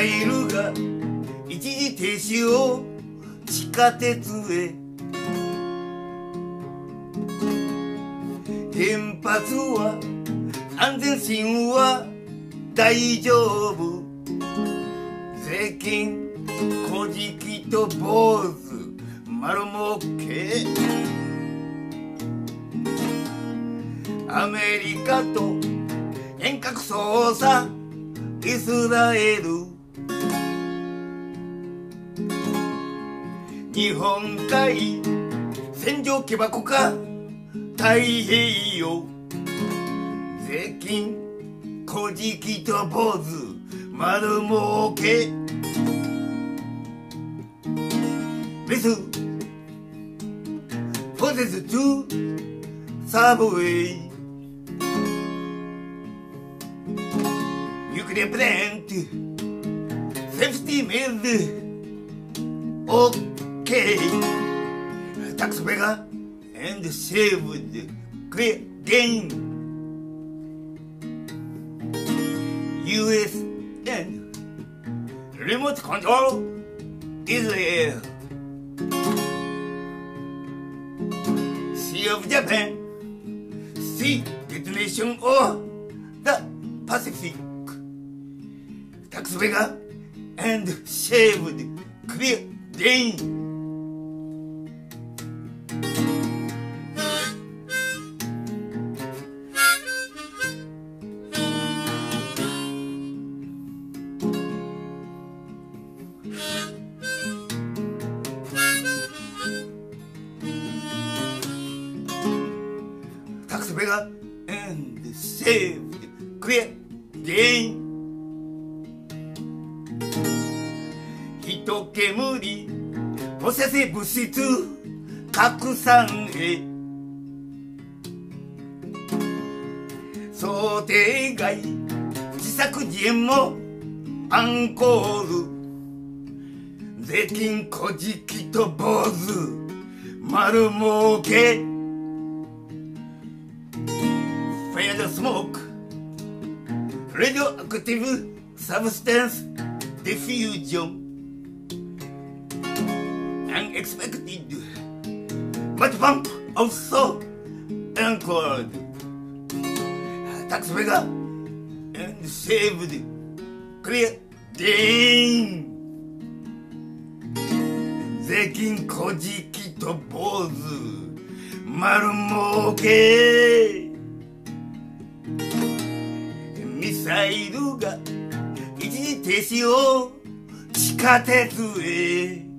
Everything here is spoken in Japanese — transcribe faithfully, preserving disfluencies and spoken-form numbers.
サイルが一時停止を地下鉄へ。原発は安全神は大丈夫。税金小じきと坊主丸儲け。アメリカと遠隔操作イスラエル。日本海戦場木箱か太平洋。税金小じきと坊主丸儲け。Listen for this to subway. Nuclear plant safety made okay. Taxpayer and saved clear gain. U S and remote control Israel. Sea of Japan, sea detonation of the Pacific. Taxpayer and saved clear gain. Taxpayer and saved clear gain. 人煙放射性物質拡散へ。想定外自作自演もアンコール。税金小じきと坊主丸儲け。Fire the smoke radioactive substance diffusion. Unexpected but pump also anchored. Taxpayer and saved clear gain. 税金小じきと坊主丸儲け。ミサイルが一時停止を地下鉄へ。